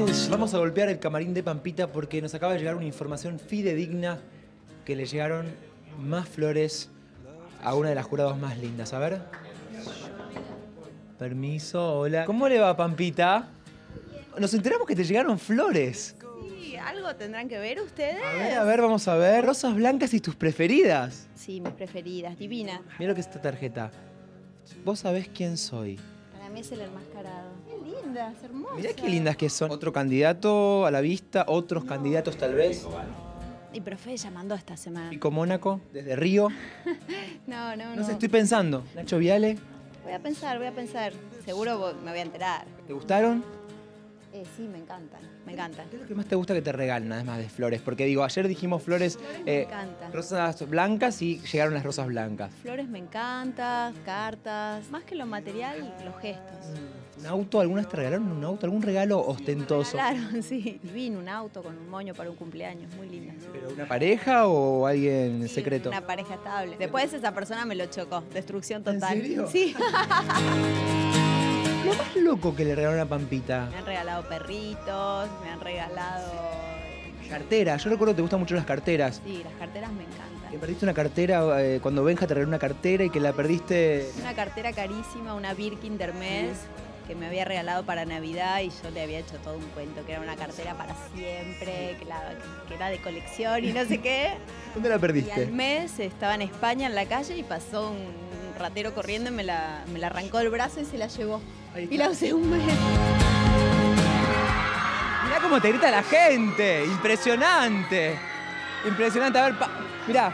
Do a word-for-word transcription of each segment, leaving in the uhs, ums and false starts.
Vamos a golpear el camarín de Pampita porque nos acaba de llegar una información fidedigna que le llegaron más flores a una de las jurados más lindas. A ver. Permiso, hola. ¿Cómo le va, Pampita? Nos enteramos que te llegaron flores. Sí, ¿algo tendrán que ver ustedes? A ver, a ver, vamos a ver. Rosas blancas y tus preferidas. Sí, mis preferidas, divina. Mira lo que es esta tarjeta. Vos sabés quién soy. Para mí es el enmascarado. Qué lindas, hermosas. Mirá qué lindas que son. Otro candidato a la vista, otros no. candidatos tal vez. Y profe ya mandó esta semana. Pico Mónaco, desde Río. no, no, no. No sé, estoy pensando. Nacho Viale. Voy a pensar, voy a pensar. Seguro me voy a enterar. ¿Te gustaron? Eh, sí, me encantan, me encantan. ¿Qué es lo que más te gusta que te regalen, además de flores? Porque digo, ayer dijimos flores, flores eh, me encantan. Rosas blancas y llegaron las rosas blancas. Flores me encantan, cartas, más que lo material, los gestos. ¿Un auto? ¿Algunas te regalaron un auto? ¿Algún regalo ostentoso? Claro, sí. Vino un auto con un moño para un cumpleaños, muy linda. ¿Pero una pareja o alguien sí, secreto? Una pareja estable. Después esa persona me lo chocó, destrucción total. ¿En serio? Sí. Lo más loco que le regalaron a Pampita. Me han regalado perritos, me han regalado... Carteras. Yo recuerdo que te gustan mucho las carteras. Sí, las carteras me encantan. Que perdiste una cartera eh, cuando Benja te regaló una cartera y que la perdiste... Una cartera carísima, una Birkin de Hermes, que me había regalado para Navidad y yo le había hecho todo un cuento, que era una cartera para siempre, que, la, que era de colección y no sé qué. ¿Dónde la perdiste? Y al mes estaba en España en la calle y pasó un ratero corriendo y me la, me la arrancó del brazo y se la llevó. Y la usé un mes. Mirá cómo te grita la gente. Impresionante. Impresionante. A ver, pa... mirá.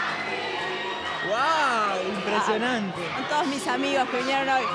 ¡Wow! Impresionante. Ah, son todos mis amigos que vinieron hoy.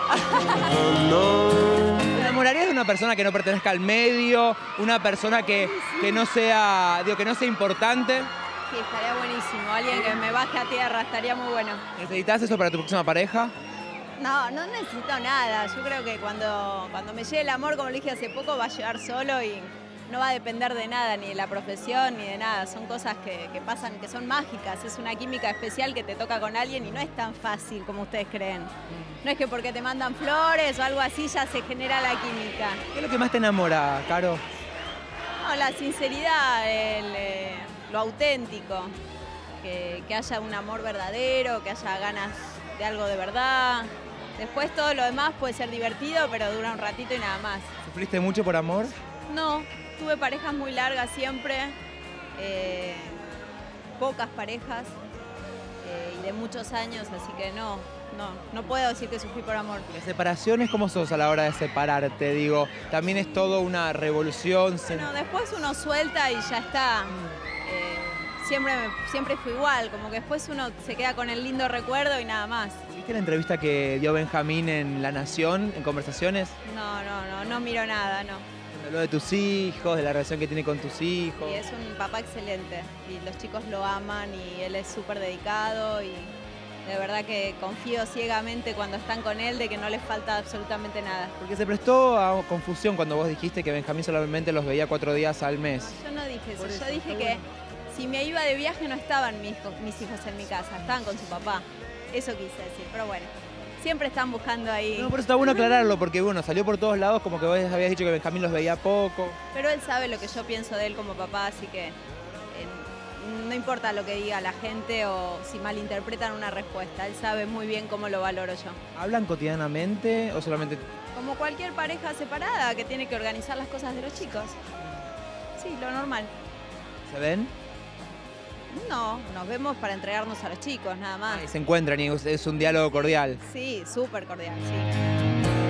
¿Te enamorarías de una persona que no pertenezca al medio? ¿Una persona que, que no sea, digo, que no sea importante? Sí, estaría buenísimo. Alguien que me baje a tierra, estaría muy bueno. ¿Necesitas eso para tu próxima pareja? No, no necesito nada. Yo creo que cuando, cuando me llegue el amor, como lo dije hace poco, va a llegar solo y no va a depender de nada, ni de la profesión, ni de nada. Son cosas que, que pasan, que son mágicas. Es una química especial que te toca con alguien y no es tan fácil como ustedes creen. No es que porque te mandan flores o algo así ya se genera la química. ¿Qué es lo que más te enamora, Caro? No, la sinceridad, el, eh, lo auténtico. Que, que haya un amor verdadero, que haya ganas de algo de verdad. Después todo lo demás puede ser divertido, pero dura un ratito y nada más. ¿Sufriste mucho por amor? No, tuve parejas muy largas siempre, eh, pocas parejas eh, y de muchos años, así que no, no, no puedo decir que sufrí por amor. ¿Las separaciones cómo sos a la hora de separarte? Digo, también es todo una revolución. Bueno, después uno suelta y ya está. Eh, siempre, siempre fue igual, como que después uno se queda con el lindo recuerdo y nada más. ¿Viste la entrevista que dio Benjamín en La Nación, en Conversaciones? No, no, no, no miro nada, no. Habló de tus hijos, de la relación que tiene con tus hijos. Y es un papá excelente y los chicos lo aman y él es súper dedicado y de verdad que confío ciegamente cuando están con él de que no les falta absolutamente nada. Porque se prestó a confusión cuando vos dijiste que Benjamín solamente los veía cuatro días al mes. Yo no dije eso, eso yo dije que si me iba de viaje no estaban mis hijos, mis hijos en mi casa, estaban con su papá. Eso quise decir, pero bueno, siempre están buscando ahí. No, por eso está bueno aclararlo, porque bueno, salió por todos lados como que vos habías dicho que Benjamín los veía poco. Pero él sabe lo que yo pienso de él como papá, así que eh, no importa lo que diga la gente o si malinterpretan una respuesta, él sabe muy bien cómo lo valoro yo. ¿Hablan cotidianamente o solamente...? Como cualquier pareja separada que tiene que organizar las cosas de los chicos. Sí, lo normal. ¿Se ven? No, nos vemos para entregarnos a los chicos, nada más. Ah, y se encuentran y es un diálogo cordial. Sí, súper cordial, sí.